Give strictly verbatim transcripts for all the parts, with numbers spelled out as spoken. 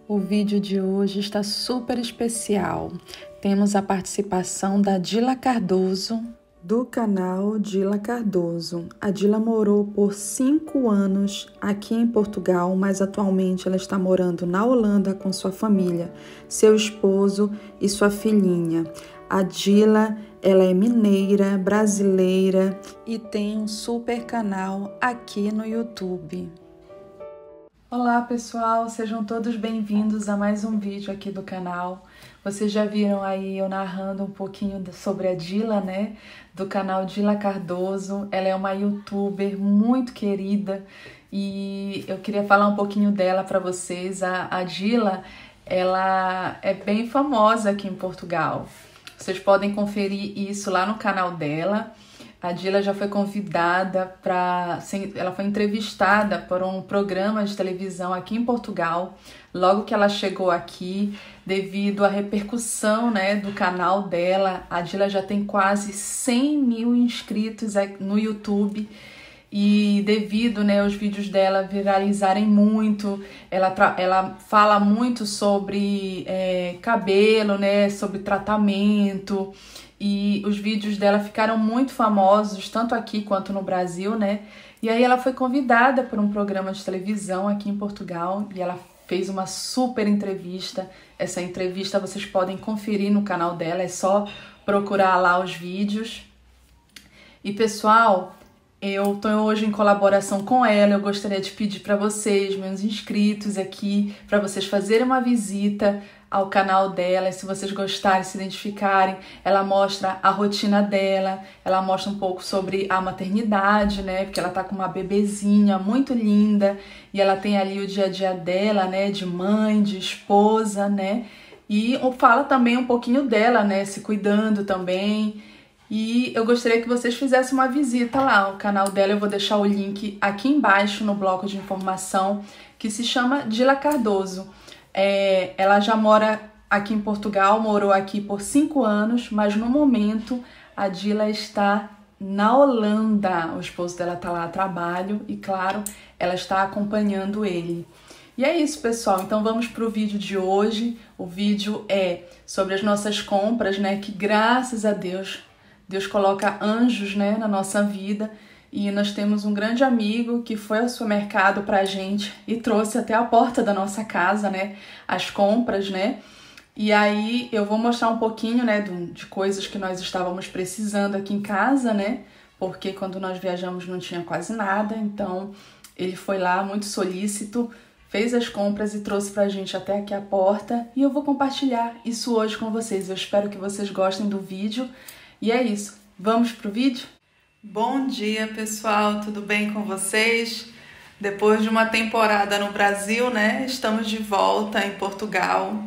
O vídeo de hoje está super especial. Temos a participação da Dila Cardoso, do canal Dila Cardoso. A Dila morou por cinco anos aqui em Portugal, mas atualmente ela está morando na Holanda com sua família, seu esposo e sua filhinha. A Dila, ela é mineira, brasileira e tem um super canal aqui no YouTube. Olá pessoal, sejam todos bem-vindos a mais um vídeo aqui do canal. Vocês já viram aí eu narrando um pouquinho sobre a Dila, né? Do canal Dila Cardoso. Ela é uma youtuber muito querida e eu queria falar um pouquinho dela para vocês. A, a Dila, ela é bem famosa aqui em Portugal. Vocês podem conferir isso lá no canal dela. A Dila já foi convidada para... Ela foi entrevistada por um programa de televisão aqui em Portugal, logo que ela chegou aqui, devido à repercussão, né, do canal dela. A Dila já tem quase cem mil inscritos no YouTube e devido, né, os vídeos dela viralizarem muito, ela, ela fala muito sobre é, cabelo, né, sobre tratamento. E os vídeos dela ficaram muito famosos, tanto aqui quanto no Brasil, né? E aí ela foi convidada por um programa de televisão aqui em Portugal e ela fez uma super entrevista. Essa entrevista vocês podem conferir no canal dela, é só procurar lá os vídeos. E pessoal, eu tô hoje em colaboração com ela, eu gostaria de pedir para vocês, meus inscritos aqui, para vocês fazerem uma visita ao canal dela. Se vocês gostarem, se identificarem, ela mostra a rotina dela, ela mostra um pouco sobre a maternidade, né, porque ela tá com uma bebezinha muito linda e ela tem ali o dia a dia dela, né, de mãe, de esposa, né, e fala também um pouquinho dela, né, se cuidando também. E eu gostaria que vocês fizessem uma visita lá, o canal dela eu vou deixar o link aqui embaixo no bloco de informação, que se chama Dila Cardoso. É, ela já mora aqui em Portugal, morou aqui por cinco anos, mas no momento a Dila está na Holanda. O esposo dela está lá a trabalho e, claro, ela está acompanhando ele. E é isso, pessoal. Então vamos para o vídeo de hoje. O vídeo é sobre as nossas compras, né? Que graças a Deus, Deus coloca anjos, né, na nossa vida. E nós temos um grande amigo que foi ao supermercado pra gente e trouxe até a porta da nossa casa, né, as compras, né. E aí eu vou mostrar um pouquinho, né, de coisas que nós estávamos precisando aqui em casa, né, porque quando nós viajamos não tinha quase nada. Então ele foi lá muito solícito, fez as compras e trouxe pra gente até aqui a porta. E eu vou compartilhar isso hoje com vocês. Eu espero que vocês gostem do vídeo. E é isso. Vamos pro vídeo? Bom dia, pessoal, tudo bem com vocês? Depois de uma temporada no Brasil, né, estamos de volta em Portugal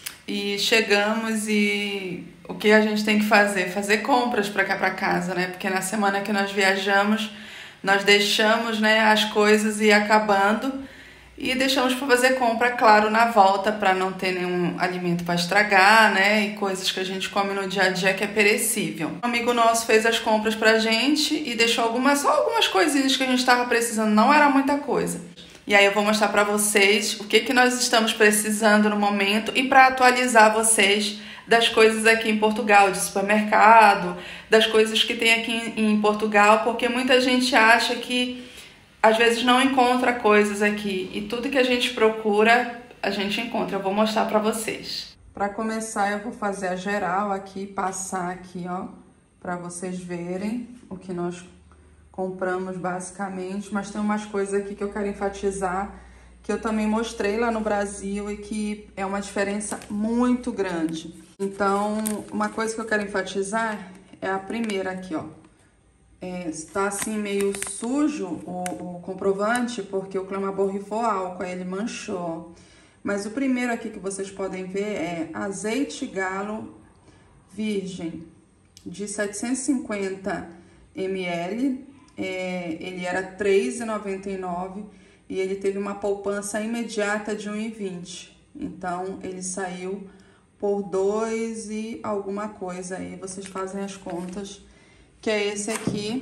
e chegamos e o que a gente tem que fazer? Fazer compras para cá para casa, né, porque na semana que nós viajamos, nós deixamos, né, as coisas ir acabando e deixamos para fazer compra, claro, na volta, para não ter nenhum alimento para estragar, né? E coisas que a gente come no dia a dia que é perecível. Um amigo nosso fez as compras pra gente e deixou algumas, só algumas coisinhas que a gente estava precisando, não era muita coisa. E aí eu vou mostrar para vocês o que, que nós estamos precisando no momento e para atualizar vocês das coisas aqui em Portugal, de supermercado, das coisas que tem aqui em Portugal, porque muita gente acha que às vezes não encontra coisas aqui e tudo que a gente procura, a gente encontra. Eu vou mostrar pra vocês. Pra começar, eu vou fazer a geral aqui, passar aqui, ó, pra vocês verem o que nós compramos basicamente. Mas tem umas coisas aqui que eu quero enfatizar, que eu também mostrei lá no Brasil e que é uma diferença muito grande. Então, uma coisa que eu quero enfatizar é a primeira aqui, ó. É, está assim meio sujo o, o comprovante, porque o Clama borrifou álcool, aí ele manchou. Mas o primeiro aqui que vocês podem ver é azeite galo virgem de setecentos e cinquenta mililitros. É, ele era três reais e noventa e nove centavos e ele teve uma poupança imediata de um real e vinte centavos. Então ele saiu por dois e alguma coisa, aí vocês fazem as contas. Que é esse aqui,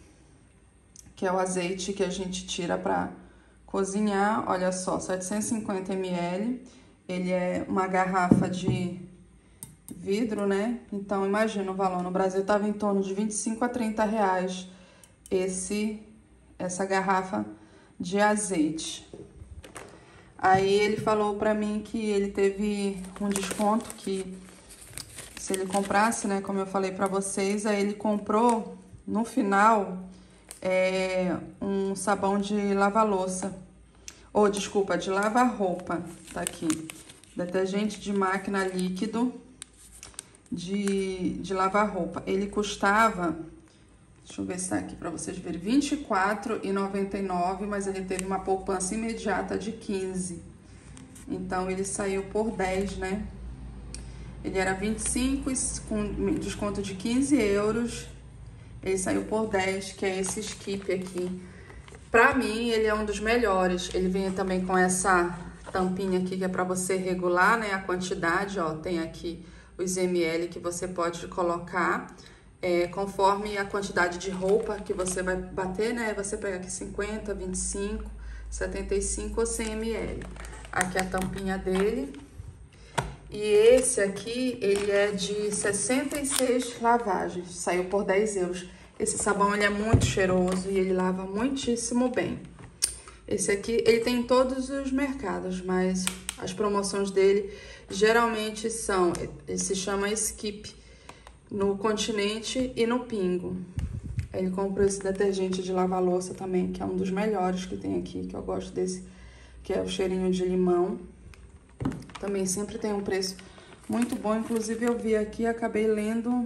que é o azeite que a gente tira para cozinhar. Olha só, setecentos e cinquenta mililitros Ele é uma garrafa de vidro, né? Então, imagina o valor. No Brasil tava em torno de vinte e cinco a trinta reais esse, essa garrafa de azeite. Aí ele falou pra mim que ele teve um desconto, que se ele comprasse, né, como eu falei pra vocês, aí ele comprou, no final, é, um sabão de lava-louça. Ou, desculpa, de lavar-roupa, tá aqui. Detergente de máquina líquido de, de lavar roupa. Ele custava, deixa eu ver se tá aqui pra vocês verem, vinte e quatro reais e noventa e nove centavos, mas ele teve uma poupança imediata de quinze. Então, ele saiu por dez, né? Ele era vinte e cinco, com desconto de quinze euros. Ele saiu por dez, que é esse skip aqui. Pra mim, ele é um dos melhores. Ele vem também com essa tampinha aqui, que é pra você regular, né, a quantidade, ó. Tem aqui os ml que você pode colocar, é, conforme a quantidade de roupa que você vai bater, né? Você pega aqui cinquenta, vinte e cinco, setenta e cinco ou cem mililitros. Aqui a tampinha dele. E esse aqui, ele é de sessenta e seis lavagens, saiu por dez euros. Esse sabão, ele é muito cheiroso e ele lava muitíssimo bem. Esse aqui, ele tem em todos os mercados, mas as promoções dele geralmente são, ele se chama Skip, no Continente e no Pingo. Ele comprou esse detergente de lavar louça também, que é um dos melhores que tem aqui, que eu gosto desse, que é o cheirinho de limão. Também sempre tem um preço muito bom, inclusive eu vi aqui, acabei lendo,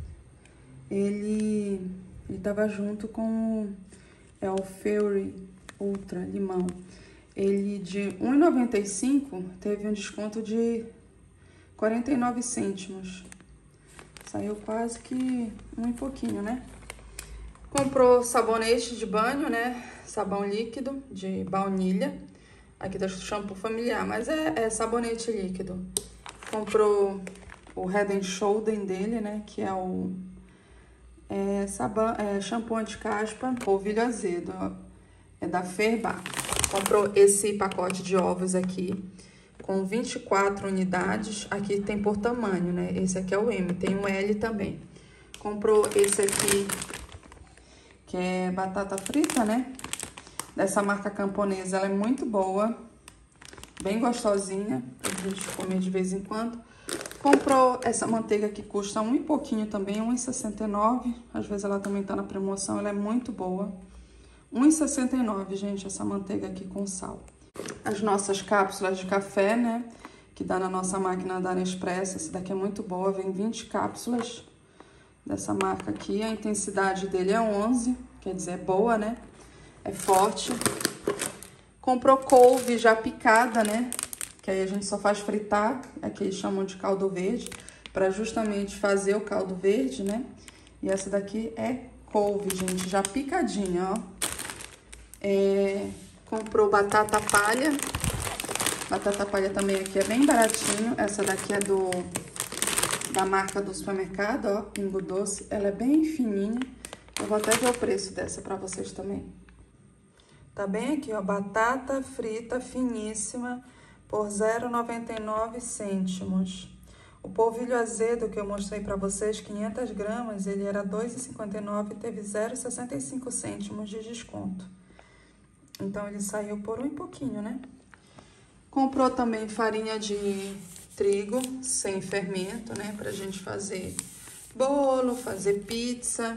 ele, ele tava junto com é o Fury Ultra Limão. Ele de um real e noventa e cinco centavos teve um desconto de quarenta e nove cêntimos. Saiu quase que um e pouquinho, né? Comprou sabonete de banho, né? Sabão líquido de baunilha. Aqui tá shampoo familiar, mas é, é sabonete líquido. Comprou o Head and Shoulder dele, né? Que é o é, sabão, é, shampoo anti-caspa, polvilho azedo, ó. É da Ferba. Comprou esse pacote de ovos aqui, com vinte e quatro unidades. Aqui tem por tamanho, né? Esse aqui é o M, tem o L também. Comprou esse aqui, que é batata frita, né? Dessa marca camponesa, ela é muito boa, bem gostosinha, pra gente comer de vez em quando. Comprou essa manteiga que custa um e pouquinho também, um real e sessenta e nove centavos. Às vezes ela também tá na promoção, ela é muito boa. um real e sessenta e nove centavos, gente, essa manteiga aqui com sal. As nossas cápsulas de café, né, que dá na nossa máquina da Nespresso, essa daqui é muito boa, vem vinte cápsulas dessa marca aqui. A intensidade dele é onze, quer dizer, é boa, né? É forte. Comprou couve já picada, né? Que aí a gente só faz fritar, aqui eles chamam de caldo verde, para justamente fazer o caldo verde, né? E essa daqui é couve, gente, já picadinha, ó. É, comprou batata palha. Batata palha também aqui é bem baratinho. Essa daqui é do da marca do supermercado, ó, Pingo Doce. Ela é bem fininha. Eu vou até ver o preço dessa para vocês também. Tá bem aqui, ó, batata frita finíssima por zero real e noventa e nove cêntimos. O polvilho azedo que eu mostrei pra vocês, quinhentas gramas, ele era dois reais e cinquenta e nove centavos e teve zero real e sessenta e cinco cêntimos de desconto. Então, ele saiu por um e pouquinho, né? Comprou também farinha de trigo sem fermento, né? Pra gente fazer bolo, fazer pizza.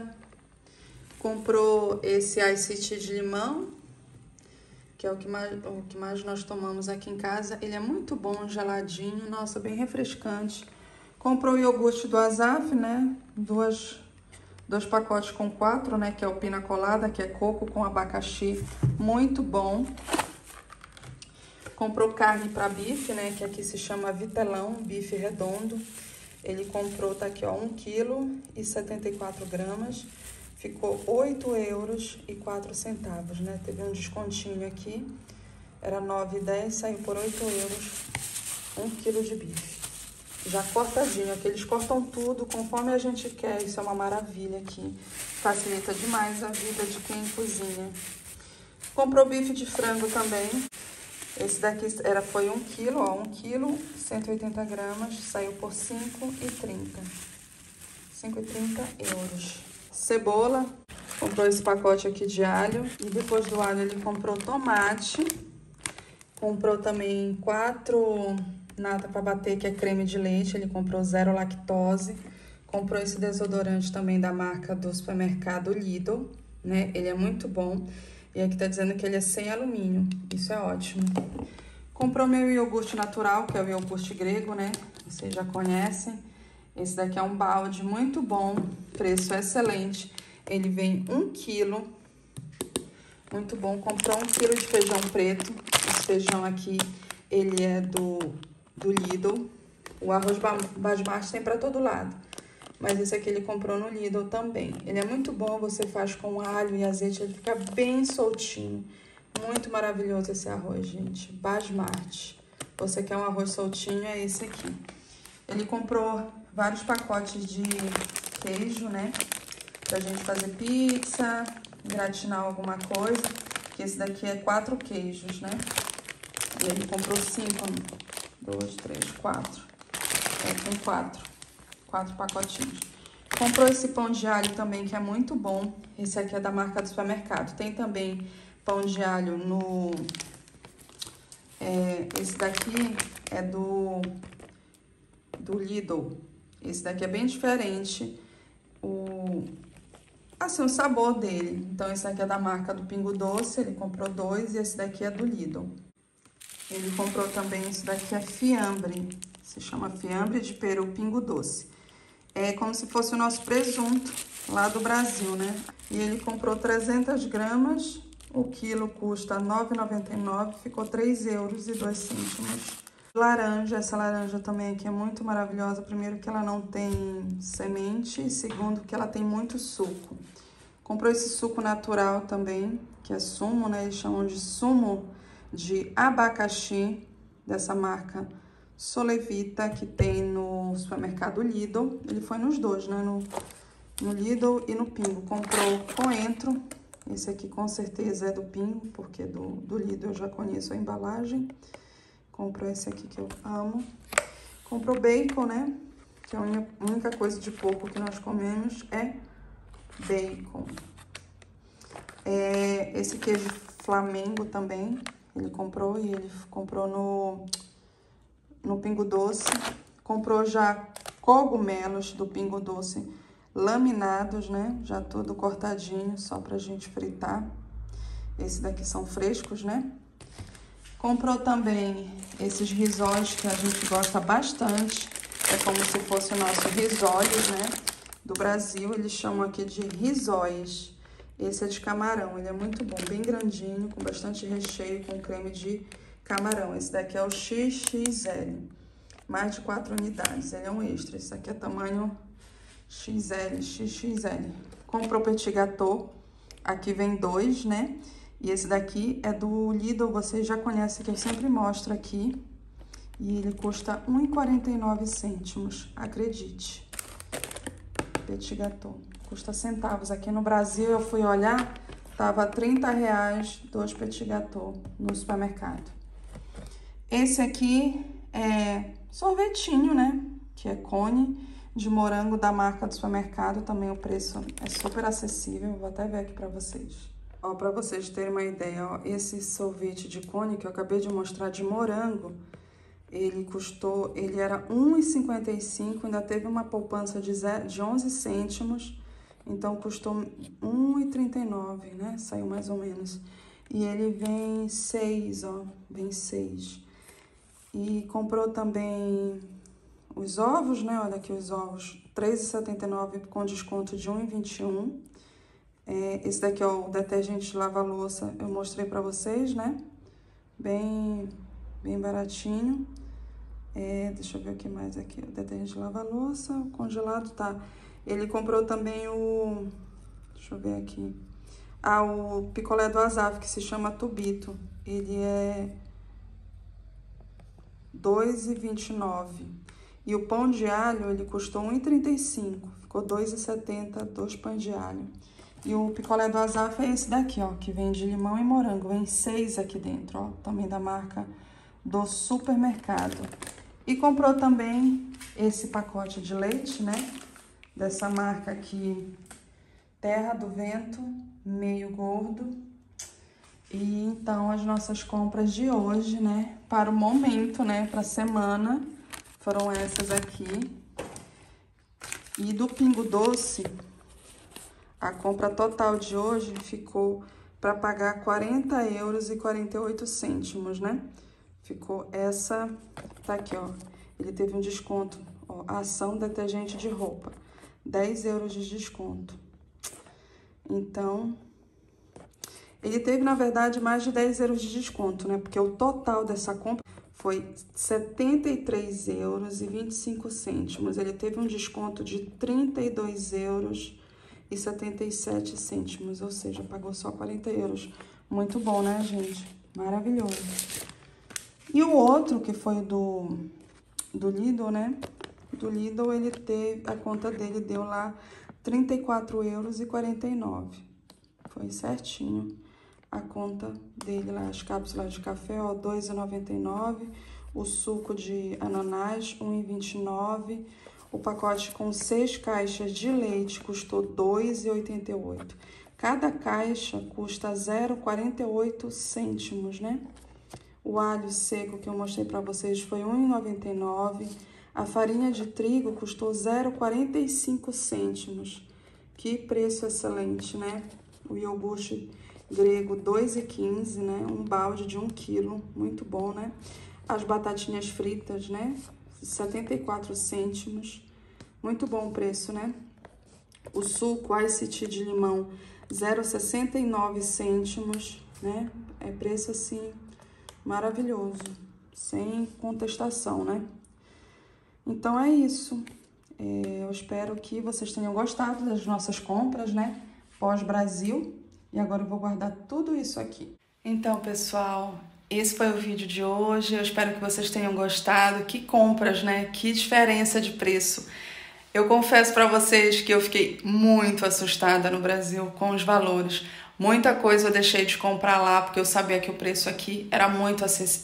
Comprou esse ice tea de limão, que é o que, mais, o que mais nós tomamos aqui em casa. Ele é muito bom, geladinho, nossa, bem refrescante. Comprou o iogurte do Asaf, né? Duas, dois pacotes com quatro, né? Que é o pina colada, que é coco com abacaxi, muito bom. Comprou carne para bife, né? Que aqui se chama vitelão, bife redondo. Ele comprou, tá aqui, ó, um quilo e setenta e quatro gramas. Ficou oito euros e quatro centavos, né? Teve um descontinho aqui. Era nove e dez, saiu por oito euros um quilo de bife. Já cortadinho, aqui eles cortam tudo conforme a gente quer. Isso é uma maravilha aqui. Facilita demais a vida de quem cozinha. Comprou bife de frango também. Esse daqui era, foi um quilo, ó, um quilo, cento e oitenta gramas, saiu por cinco e trinta. cinco e trinta euros. Cebola, comprou esse pacote aqui de alho. E depois do alho ele comprou tomate. Comprou também quatro nata para bater, que é creme de leite. Ele comprou zero lactose. Comprou esse desodorante também da marca do supermercado Lidl, né? Ele é muito bom. E aqui tá dizendo que ele é sem alumínio. Isso é ótimo. Comprou meu iogurte natural, que é o iogurte grego, né? Vocês já conhecem. Esse daqui é um balde muito bom, preço excelente. Ele vem um quilo, muito bom. Comprou um quilo de feijão preto. Esse feijão aqui, ele é do, do Lidl. O arroz basmati tem para todo lado. Mas esse aqui ele comprou no Lidl também. Ele é muito bom, você faz com alho e azeite, ele fica bem soltinho. Muito maravilhoso esse arroz, gente. Basmati. Você quer um arroz soltinho, é esse aqui. Ele comprou vários pacotes de queijo, né? Pra gente fazer pizza, gratinar alguma coisa. Que esse daqui é quatro queijos, né? E ele comprou cinco. Dois, três, quatro. É, tem quatro. Quatro pacotinhos. Comprou esse pão de alho também, que é muito bom. Esse aqui é da marca do supermercado. Tem também pão de alho no... É, esse daqui é do... do Lidl. Esse daqui é bem diferente. O... Assim, o sabor dele. Então, esse aqui é da marca do Pingo Doce. Ele comprou dois e esse daqui é do Lidl. Ele comprou também, esse daqui é fiambre. Se chama fiambre de peru Pingo Doce. É como se fosse o nosso presunto lá do Brasil, né? E ele comprou trezentas gramas, o quilo custa nove reais e noventa e nove centavos, ficou três euros e dois cêntimos. Laranja, essa laranja também aqui é muito maravilhosa. Primeiro que ela não tem semente e segundo que ela tem muito suco. Comprou esse suco natural também, que é sumo, né? Eles chamam de sumo de abacaxi, dessa marca Solevita, que tem no supermercado Lidl. Ele foi nos dois, né? No, no Lidl e no Pingo. Comprou coentro. Esse aqui com certeza é do Pingo, porque do, do Lidl eu já conheço a embalagem. Comprou esse aqui que eu amo. Comprou bacon, né? Que a única, única coisa de porco que nós comemos é bacon. É, esse queijo Flamengo também, ele comprou e ele comprou no... no Pingo Doce. Comprou já cogumelos do Pingo Doce laminados, né? Já tudo cortadinho, só pra gente fritar. Esse daqui são frescos, né? Comprou também esses risóis que a gente gosta bastante. É como se fosse o nosso risoles, né? Do Brasil, eles chamam aqui de risóis. Esse é de camarão, ele é muito bom, bem grandinho, com bastante recheio, com creme de camarão. Esse daqui é o X X L, mais de quatro unidades, ele é um extra. Esse aqui é tamanho X L, X X L. Comprou petit gâteau, aqui vem dois, né? E esse daqui é do Lidl, vocês já conhecem, que eu sempre mostro aqui. E ele custa um real e quarenta e nove centavos, acredite. Petit gâteau, custa centavos. Aqui no Brasil, eu fui olhar, tava trinta reais dois petit gâteau no supermercado. Esse aqui é sorvetinho, né? Que é cone de morango da marca do supermercado. Também o preço é super acessível. Vou até ver aqui pra vocês. Ó, pra vocês terem uma ideia, ó, esse sorvete de cone que eu acabei de mostrar de morango, ele custou, ele era um real e cinquenta e cinco centavos, ainda teve uma poupança de, zero, de onze cêntimos, então custou um real e trinta e nove centavos, né? Saiu mais ou menos. E ele vem seis, ó, vem seis. E comprou também os ovos, né? Olha aqui os ovos, três reais e setenta e nove centavos com desconto de um real e vinte e um centavos. É, esse daqui é o detergente de lavar louça, eu mostrei pra vocês, né? Bem, bem baratinho. É, deixa eu ver o que mais aqui. O detergente de lavar louça, o congelado tá. Ele comprou também o... Deixa eu ver aqui. Ah, o picolé do Azaf, que se chama Tubito. Ele é dois reais e vinte e nove centavos. E o pão de alho, ele custou um real e trinta e cinco centavos. Ficou dois reais e setenta centavos, dois pães de alho. E o picolé do Azaf é esse daqui, ó, que vem de limão e morango. Vem seis aqui dentro, ó, também da marca do supermercado. E comprou também esse pacote de leite, né, dessa marca aqui, Terra do Vento, meio gordo. E então as nossas compras de hoje, né, para o momento, né, para a semana, foram essas aqui. E do Pingo Doce, a compra total de hoje ficou para pagar quarenta euros e quarenta e oito cêntimos, né? Ficou essa, tá aqui, ó. Ele teve um desconto, ó, ação detergente de roupa, dez euros de desconto. Então, ele teve, na verdade, mais de dez euros de desconto, né? Porque o total dessa compra foi setenta e três euros e vinte e cinco cêntimos. Ele teve um desconto de trinta e dois euros e setenta e sete cêntimos, ou seja, pagou só quarenta euros. Muito bom, né, gente? Maravilhoso. E o outro, que foi do, do Lidl, né? Do Lidl, ele teve, a conta dele deu lá trinta e quatro euros e quarenta e nove. Foi certinho a conta dele lá, as cápsulas de café, ó, dois reais e noventa e nove centavos, o suco de ananás, um real e vinte e nove centavos, o pacote com seis caixas de leite custou dois reais e oitenta e oito centavos. Cada caixa custa zero vírgula quarenta e oito cêntimos, né? O alho seco que eu mostrei para vocês foi um real e noventa e nove centavos. A farinha de trigo custou zero vírgula quarenta e cinco cêntimos. Que preço excelente, né? O iogurte grego, dois reais e quinze centavos, né? Um balde de um quilo, muito bom, né? As batatinhas fritas, né? setenta e quatro cêntimos. Muito bom o preço, né? O suco Ice Tea de limão, zero vírgula sessenta e nove cêntimos, né? É preço, assim, maravilhoso. Sem contestação, né? Então, é isso. É, eu espero que vocês tenham gostado das nossas compras, né? Pós-Brasil. E agora eu vou guardar tudo isso aqui. Então, pessoal, esse foi o vídeo de hoje. Eu espero que vocês tenham gostado. Que compras, né? Que diferença de preço. Eu confesso para vocês que eu fiquei muito assustada no Brasil com os valores. Muita coisa eu deixei de comprar lá porque eu sabia que o preço aqui era muito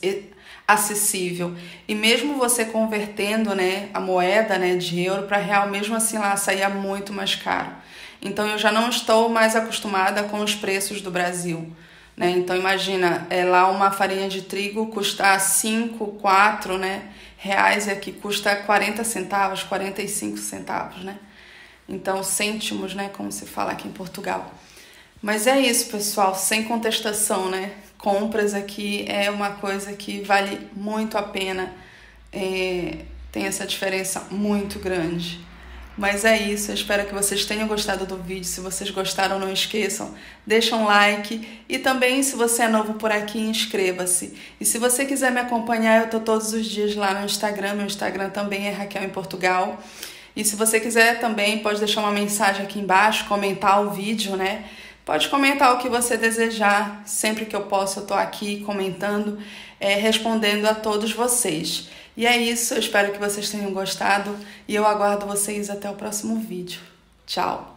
acessível. E mesmo você convertendo, né, a moeda, né, de euro para real, mesmo assim lá saía muito mais caro. Então eu já não estou mais acostumada com os preços do Brasil, né? Então imagina, é, lá uma farinha de trigo custar cinco, quatro, né, reais, e aqui custa quarenta centavos, quarenta e cinco centavos, né? Então cêntimos, né, como se fala aqui em Portugal. Mas é isso, pessoal, sem contestação, né? Compras aqui é uma coisa que vale muito a pena, é, tem essa diferença muito grande. Mas é isso, eu espero que vocês tenham gostado do vídeo. Se vocês gostaram, não esqueçam, deixa um like. E também, se você é novo por aqui, inscreva-se. E se você quiser me acompanhar, eu tô todos os dias lá no Instagram. Meu Instagram também é Raquel em Portugal. E se você quiser também, pode deixar uma mensagem aqui embaixo, comentar o vídeo, né? Pode comentar o que você desejar. Sempre que eu posso, eu tô aqui comentando, é, respondendo a todos vocês. E é isso, eu espero que vocês tenham gostado e eu aguardo vocês até o próximo vídeo. Tchau!